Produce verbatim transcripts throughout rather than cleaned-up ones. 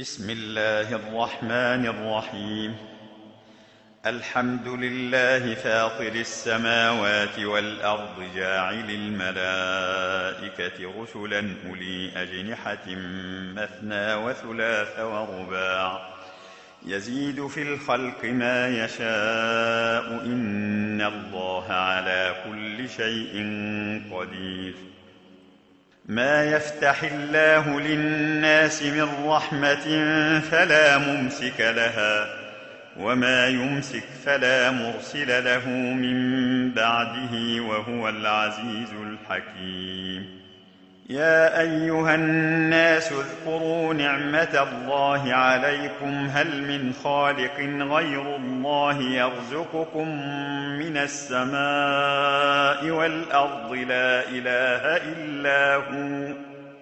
بسم الله الرحمن الرحيم. الحمد لله فاطر السماوات والأرض جاعل الملائكة رسلا أولي أجنحة مثنى وثلاث ورباع يزيد في الخلق ما يشاء إن الله على كل شيء قدير. ما يفتح الله للناس من رحمة فلا ممسك لها وما يمسك فلا مرسل له من بعده وهو العزيز الحكيم. يا أيها الناس اذكروا نعمة الله عليكم هل من خالق غير الله يرزقكم من السماء والأرض لا إله إلا هو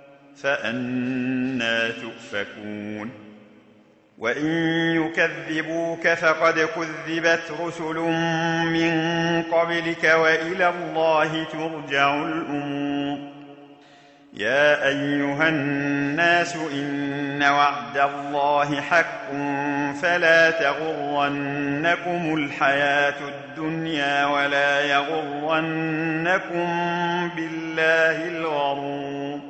فأنى تؤفكون. وإن يكذبوك فقد كذبت رسل من قبلك وإلى الله ترجع الأمور. يا أيها الناس إن وعد الله حق فلا تغرنكم الحياة الدنيا ولا يغرنكم بالله الغرور.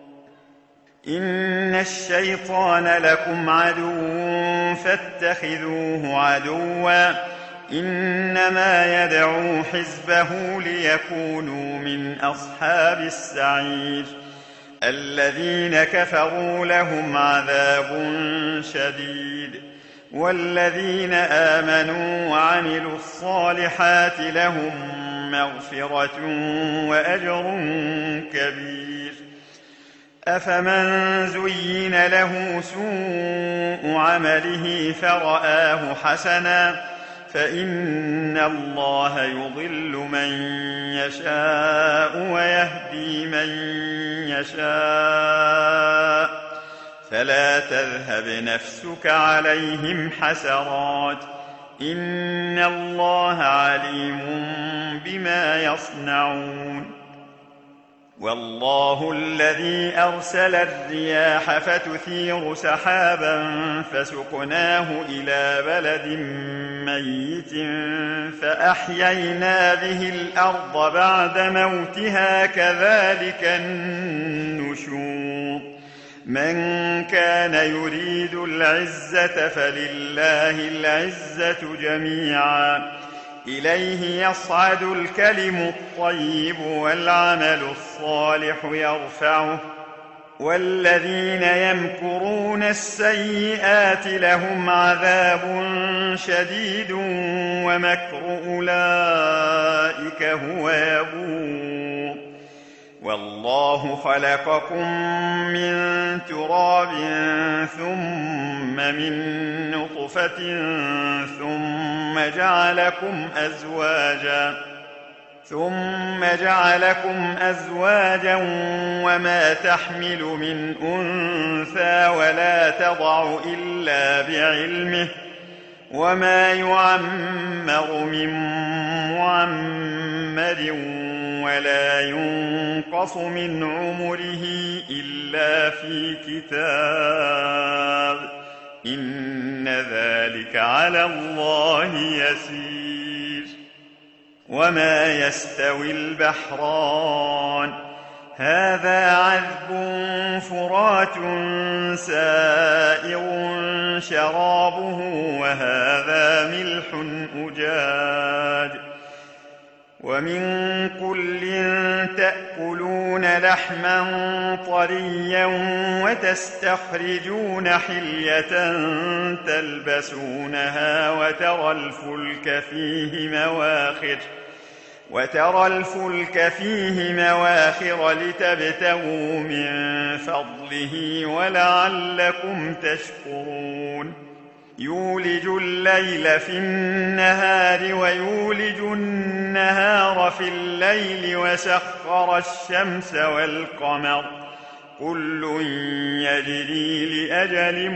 إن الشيطان لكم عدو فاتخذوه عدوا إنما يدعو حزبه ليكونوا من أصحاب السعير. الذين كفروا لهم عذاب شديد والذين آمنوا وعملوا الصالحات لهم مغفرة وأجر كبير. أفمن زين له سوء عمله فرآه حسنا فإن الله يضل من يشاء ويهدي من يشاء فلا تذهب نفسك عليهم حسرات إن الله عليم بما يصنعون. والله الذي أرسل الرياح فتثير سحابا فسقناه إلى بلد ميت فأحيينا به الأرض بعد موتها كذلك النشور. من كان يريد العزة فلله العزة جميعا إليه يصعد الكلم الطيب والعمل الصالح يرفعه والذين يمكرون السيئات لهم عذاب شديد ومكر أولئك هو يبور. والله خلقكم من تراب ثم من نطفة ثم جعلكم أزواجا ثم جعلكم أزواجا وما تحمل من أنثى ولا تضع إلا بعلمه وما يعمر من معمر ولا ينقص من عمره إلا في كتاب إن ذلك على الله يسير. وما يستوي البحران هذا عذب فرات سائغ شرابه وهذا ملح أجاج ومن كل تأكلون لحما طريا وتستخرجون حلية تلبسونها وترى الفلك فيه مواخر وترى الفلك فيه مواخر لتبتغوا من فضله ولعلكم تشكرون. يولج الليل في النهار ويولج النهار في الليل وسخر الشمس والقمر كل يجري لأجل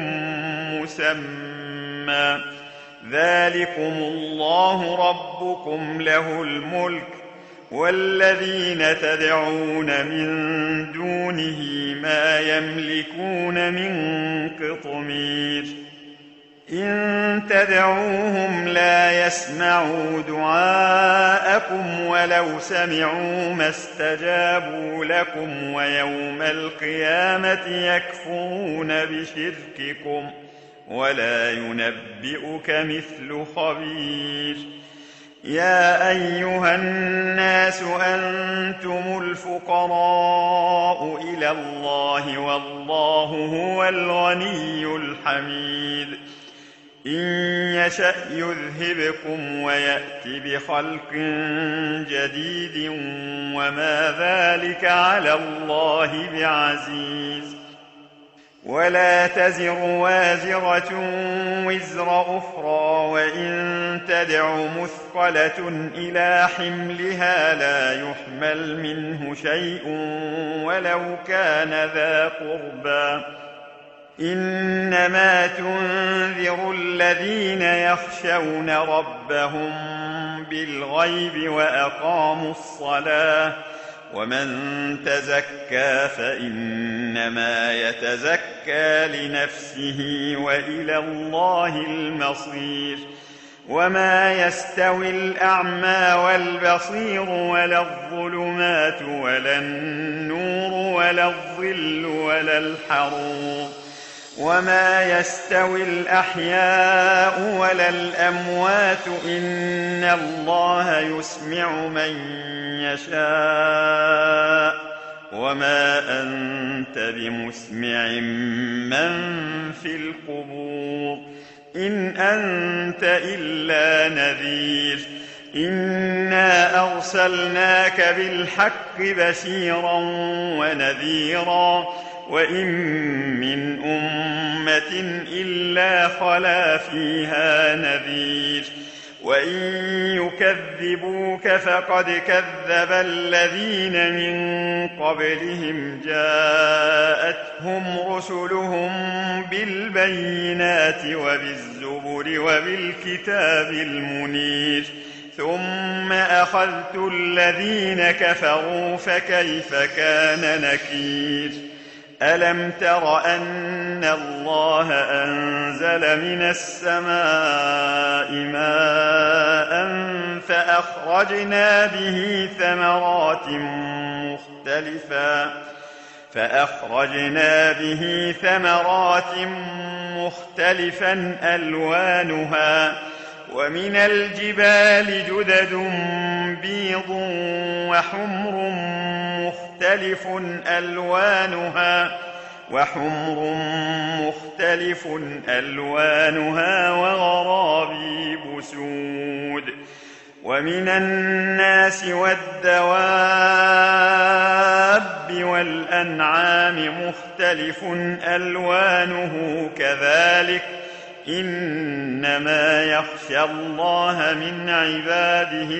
مسمى ذلكم الله ربكم له الملك والذين تدعون من دونه ما يملكون من قطمير إن تدعوهم لا يسمعوا دعاءكم ولو سمعوا ما استجابوا لكم ويوم القيامة يكفرون بشرككم ولا ينبئك مثل خبير يا أيها الناس أنتم الفقراء إلى الله والله هو الغني الحميد إن يشأ يذهبكم ويأت بخلق جديد وما ذلك على الله بعزيز ولا تزر وازرة وزر أخرى وإن تدع مثقلة إلى حملها لا يحمل منه شيء ولو كان ذا قربى إنما تنذر الذين يخشون ربهم بالغيب وأقاموا الصلاة ومن تزكى فإنما يتزكى لنفسه وإلى الله المصير وما يستوي الأعمى والبصير ولا الظلمات ولا النور ولا الظل ولا الحرور وما يستوي الأحياء ولا الأموات إن الله يسمع من يشاء وما أنت بمسمع من في القبور إن أنت إلا نذير إنا أرسلناك بالحق بشيرا ونذيرا وإن من أمة إلا خلا فيها نذير وإن يكذبوك فقد كذب الذين من قبلهم جاءتهم رسلهم بالبينات وبالزبر وبالكتاب المنير ثم أخذت الذين كفروا فكيف كان نكير ألم تر أن الله أنزل من السماء ماء فأخرجنا به ثمرات مختلفا فأخرجنا به ثمرات مختلفا ألوانها ومن الجبال جدد بيض وحمر مختلف ألوانها وحمر مختلف ألوانها وغرابيب سود ومن الناس والدواب والأنعام مختلف ألوانه كذلك إنما يخشى الله من عباده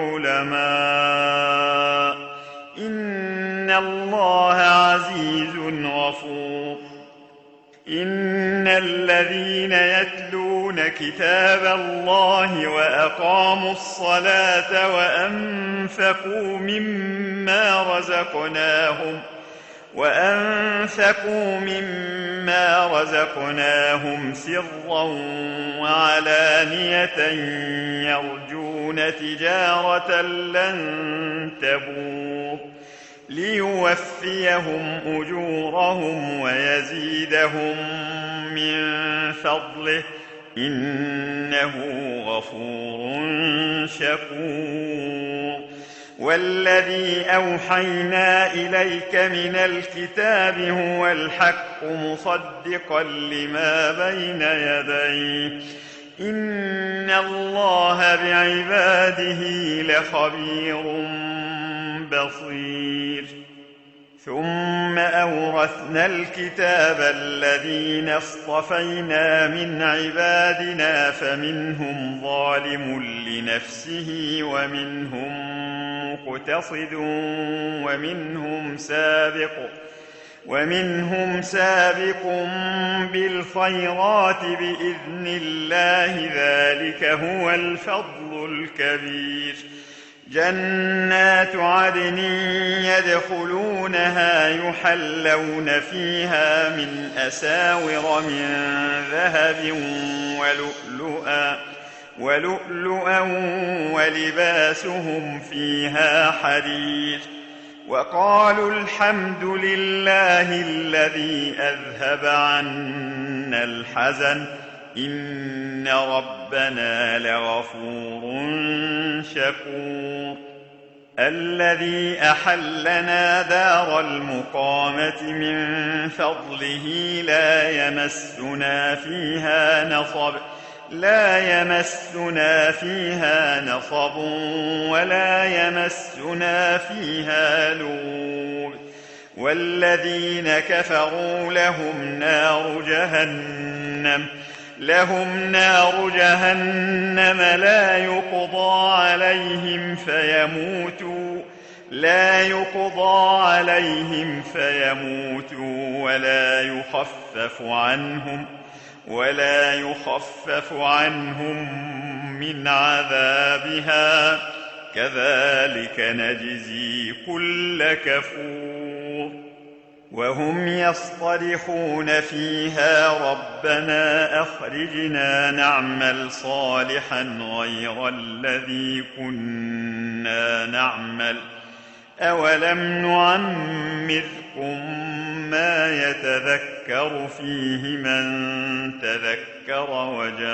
العلماء إن الله عزيز غفور إن الذين يتلون كتاب الله وأقاموا الصلاة وأنفقوا مما رزقناهم وأنفقوا مما رزقناهم سرا وعلانية يرجون تجارة لن تبور ليوفيهم أجورهم ويزيدهم من فضله إنه غفور شكور والذي أوحينا إليك من الكتاب هو الحق مصدقا لما بين يديه إن الله بعباده لخبير بصير ثم أورثنا الكتاب الذين اصطفينا من عبادنا فمنهم ظالم لنفسه ومنهم مقتصد ومنهم سابق ومنهم سابق بالخيرات بإذن الله ذلك هو الفضل الكبير جنات عدن يدخلونها يحلون فيها من أساور من ذهب ولؤلؤا ولؤلؤا ولباسهم فيها حرير وقالوا الحمد لله الذي أذهب عنا الحزن إن ربنا لغفور شكور الذي أحلنا دار المقامة من فضله لا يمسنا فيها نصب لا يمسنا فيها نصب ولا يمسنا فيها لغوب والذين كفروا لهم نار جهنم لهم نار جهنم لا يقضى عليهم فيموتوا لا يقضى عليهم فيموتوا ولا يخفف عنهم ولا يخفف عنهم من عذابها كذلك نجزي كل كفور وهم يصطرخون فيها ربنا أخرجنا نعمل صالحا غير الذي كنا نعمل أولم نعمركم ما يتذكر فيه من تذكر وجاءكم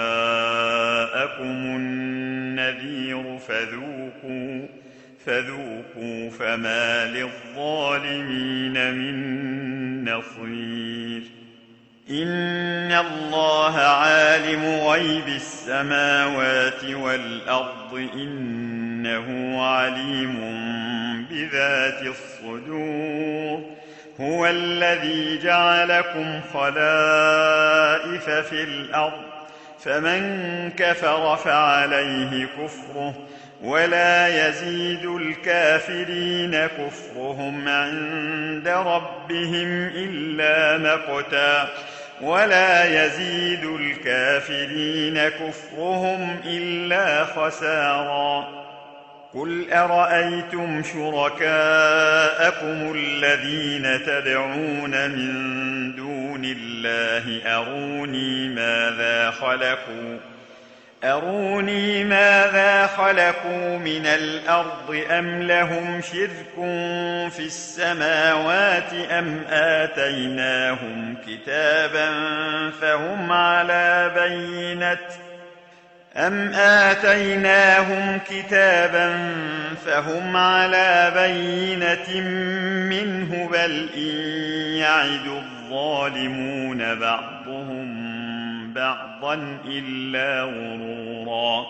النذير فذوقوا فذوقوا فما للظالمين من نصير إن الله عالم غيب السماوات والأرض إنه عليم بذات الصدور هو الذي جعلكم خلائف في الأرض فمن كفر فعليه كفره ولا يزيد الكافرين كفرهم عند ربهم إلا مقتا ولا يزيد الكافرين كفرهم إلا خسارا قل أرأيتم شركاءكم الذين تدعون من دون الله أروني ماذا خلقوا أروني ماذا خلقوا من الأرض أم لهم شرك في السماوات أم آتيناهم كتابا فهم على بينة أم آتيناهم كتابا فهم على بينة منه بل إن يعد الظالمون بعضهم بعضا إلا غرورا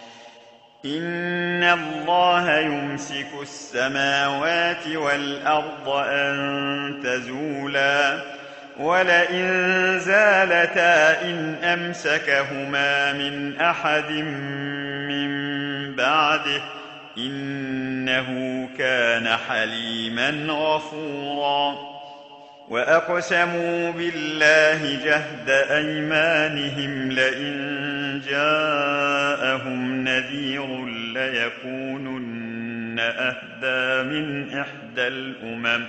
إن الله يمسك السماوات والأرض أن تزولا ولئن زالتا إن أمسكهما من أحد من بعده إنه كان حليما غفورا وأقسموا بالله جهد أيمانهم لئن جاءهم نذير ليكونن أهدى من إحدى الأمم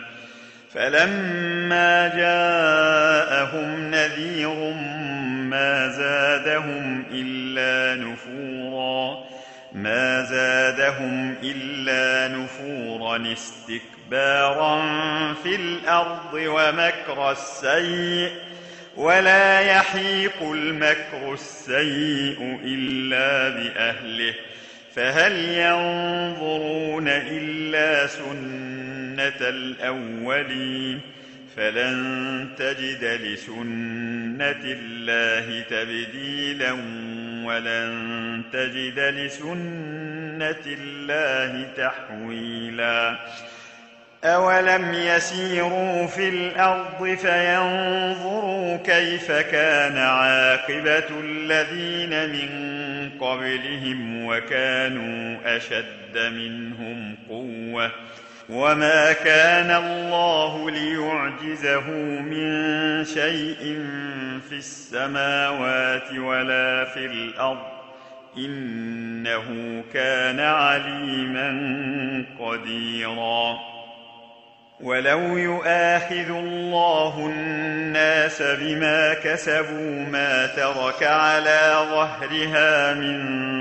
فلما جاءهم نذير ما زادهم إلا نفورا ما زادهم إلا نفورا استكبارا في الأرض ومكر السيء ولا يحيق المكر السيء إلا بأهله فهل ينظرون إلا سنة الأولين فلن تجد لسنة الله تبديلا ولن تجد لسنة الله تحويلا أولم يسيروا في الأرض فينظروا كيف كان عاقبة الذين من قبلهم وكانوا أشد منهم قوة وما كان الله ليعجزه من شيء في السماوات ولا في الأرض إنه كان عليما قديرا. ولو يؤاخذ الله الناس بما كسبوا ما ترك على ظهرها من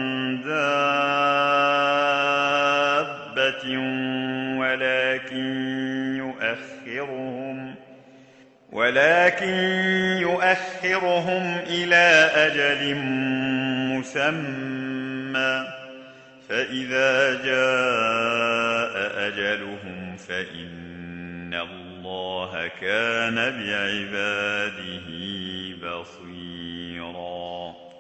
دابة ولكن يؤخرهم ولكن يؤخرهم إلى أجل مسمى فإذا جاء أجلهم فإن الله كان بعباده بصيرا.